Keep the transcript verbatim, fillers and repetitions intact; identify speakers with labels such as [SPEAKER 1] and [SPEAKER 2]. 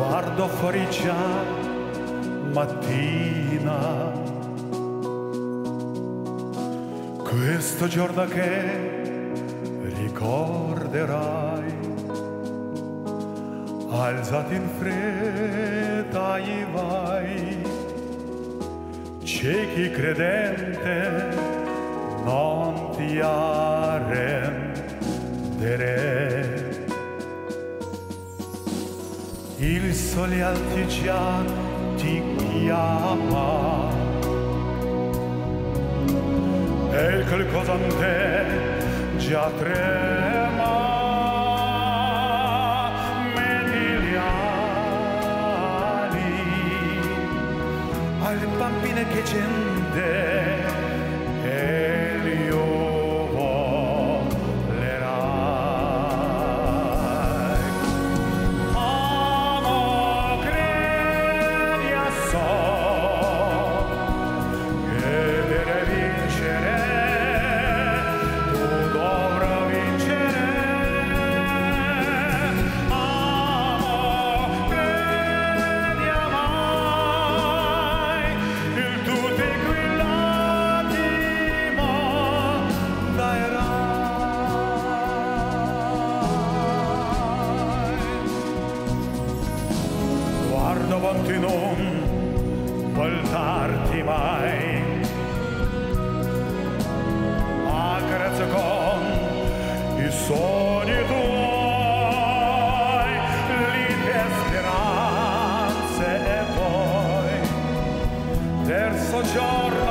[SPEAKER 1] guardo fuori già mattina, questo giorno che ricorderai, alzati in fretta e vai, c'è chi credente non ti arrendere. Il sole alti già ti chiama e qualcosa in te già trema. Metti gli ali alle bambine che gente e li davanti non voltarti mai, accarezza con i sogni tuoi, le speranze e poi terzo giorno